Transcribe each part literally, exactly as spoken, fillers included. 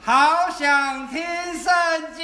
好想听圣经。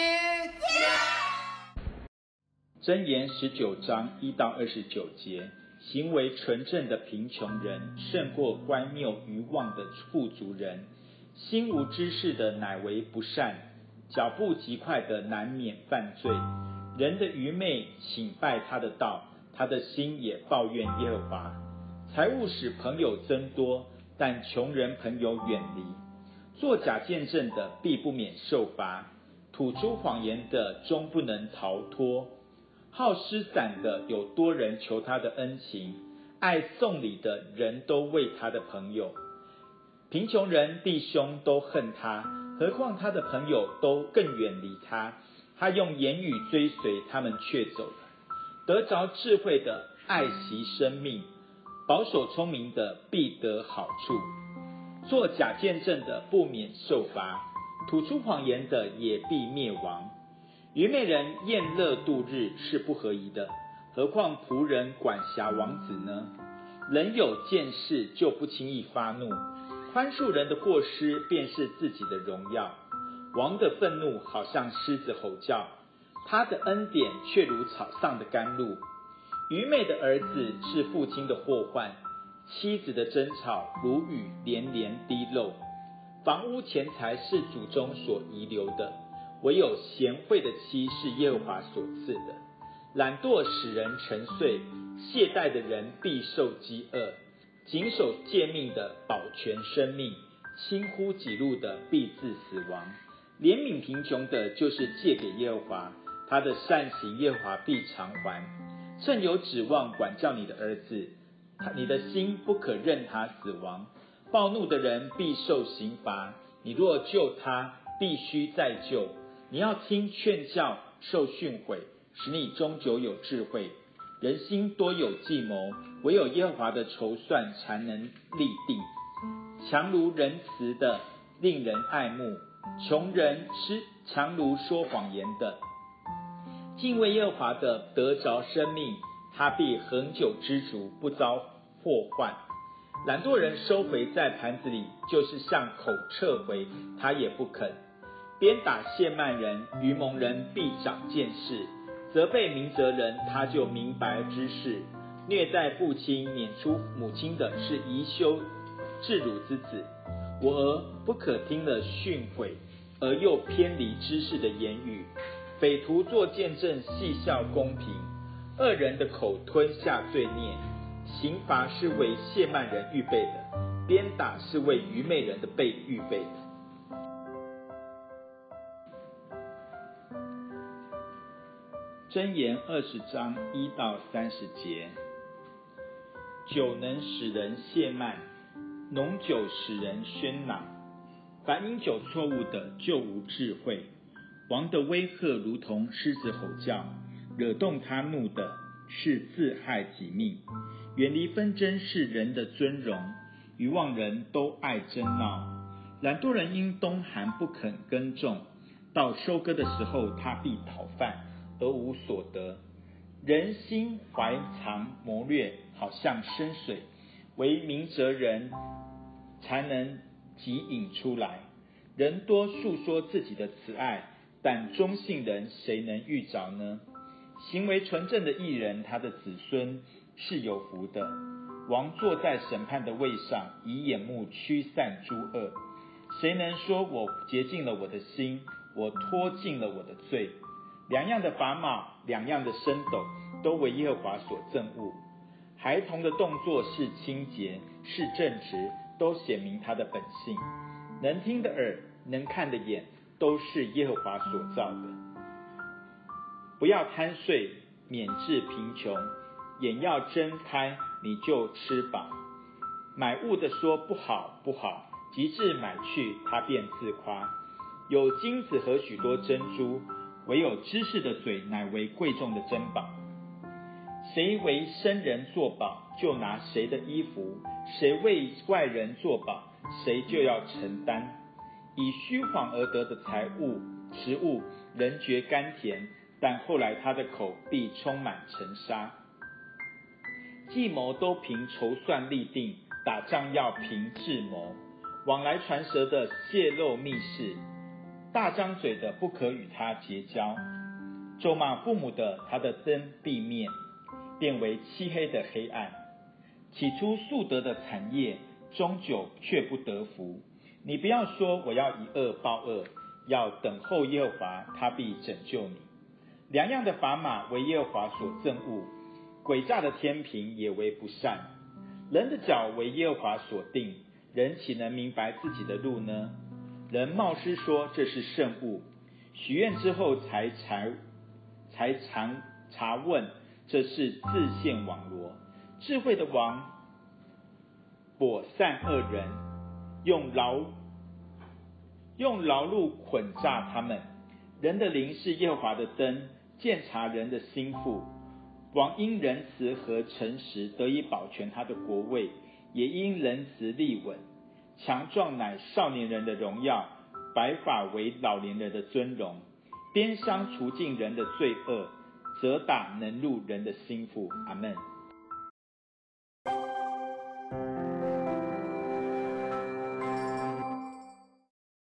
箴言十九章一到二十九节，行为纯正的贫穷人胜过乖谬愚妄的富足人，心无知识的乃为不善，脚步极快的难免犯罪。人的愚昧请拜他的道，他的心也抱怨耶和华。财物使朋友增多，但穷人朋友远离。作假见证的必不免受罚，吐出谎言的终不能逃脱。好施散的有多人求他的恩情，爱送礼的人都为他的朋友。贫穷人弟兄都恨他，何况他的朋友都更远离他。他用言语追随，他们却走了。得着智慧的爱惜生命，保守聪明的必得好处。作假见证的不免受罚，吐出谎言的也必灭亡。愚昧人宴乐度日是不合宜的，何况仆人管辖王子呢？人有见识就不轻易发怒，宽恕人的过失便是自己的荣耀。王的愤怒好像狮子吼叫，他的恩典却如草上的甘露。愚昧的儿子是父亲的祸患，妻子的争吵如雨连连滴漏。房屋钱财是祖宗所遗留的，唯有贤惠的妻是耶和华所赐的。懒惰使人沉睡，懈怠的人必受饥饿。谨守诫命的保全生命，轻忽己路的必致死亡。怜悯贫穷的就是借给耶和华，他的善行耶和华必偿还。趁有指望管教你的儿子，你的心不可任他死亡。暴怒的人必受刑罚，你若救他，必须再救。你要听劝教，受训诲，使你终究有智慧。人心多有计谋，唯有耶和华的筹算才能立定。强如仁慈的令人爱慕，穷人是强如说谎言的。敬畏耶和华的得着生命，他必恒久知足，不遭祸患。懒惰人收回在盘子里，就是向口撤回，他也不肯。鞭打亵慢人，愚蒙人必长见识；责备明哲人，他就明白知识。虐待父亲、撵出母亲的是贻羞稚乳之子。我儿不可听了训诲，而又偏离知识的言语。匪徒作见证，戏笑公平。恶人的口吞下罪孽。刑罚是为亵慢人预备的，鞭打是为愚昧人的被预备的。箴言二十章一到三十节，酒能使人懈慢，浓酒使人喧嚷。凡饮酒错误的，就无智慧。王的威吓如同狮子吼叫，惹动他怒的是自害己命。远离纷争是人的尊荣，愚妄人都爱争闹。懒惰人因冬寒不肯耕种，到收割的时候他必讨饭，而无所得。人心怀藏谋略，好像深水，唯明哲人才能即引出来。人多述说自己的慈爱，但忠信人谁能遇着呢？行为纯正的义人，他的子孙是有福的。王坐在审判的位上，以眼目驱散诸恶。谁能说我洁净了我的心，我脱尽了我的罪？两样的砝码，两样的升斗，都为耶和华所憎恶。孩童的动作是清洁，是正直，都显明他的本性。能听的耳，能看的眼，都是耶和华所造的。不要贪睡，免致贫穷。眼要睁开，你就吃饱。买物的说不好不好，及至买去，他便自夸。有金子和许多珍珠，唯有知识的嘴乃为贵重的珍宝。谁为生人作保，就拿谁的衣服；谁为外人作保，谁就要承担。以虚谎而得的财物食物，人觉甘甜，但后来他的口必充满尘沙。计谋都凭筹算立定，打仗要凭智谋。往来传舌的泄露密事， 大张嘴的不可与他结交，咒骂父母的，他的灯必灭，变为漆黑的黑暗。起初素得的产业，终久却不得福。你不要说我要以恶报恶，要等候耶和华，他必拯救你。两样的砝码为耶和华所憎恶，诡诈的天平也为不善。人的脚为耶和华所定，人岂能明白自己的路呢？人冒失说这是圣物，许愿之后才才才常查问，这是自陷网罗。智慧的王簸散恶人，用劳用劳碌捆诈他们。人的灵是耶和华的灯，鉴察人的心腹。王因仁慈和诚实得以保全他的国位，也因仁慈立稳。强壮乃少年人的荣耀，白发为老年人的尊荣。鞭伤除尽人的罪恶，责打能入人的心腹。阿们。